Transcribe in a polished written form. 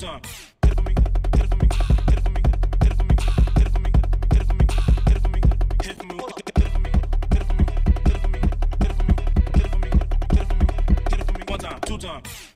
time. Get it for me, get it for me, get it for me, get it for me, get it for me, get it for me, get it for me, hit it for me, get it for me, get it for me, get it for me, get it for me, get it for me, get it for me, get it for me, one time, two times.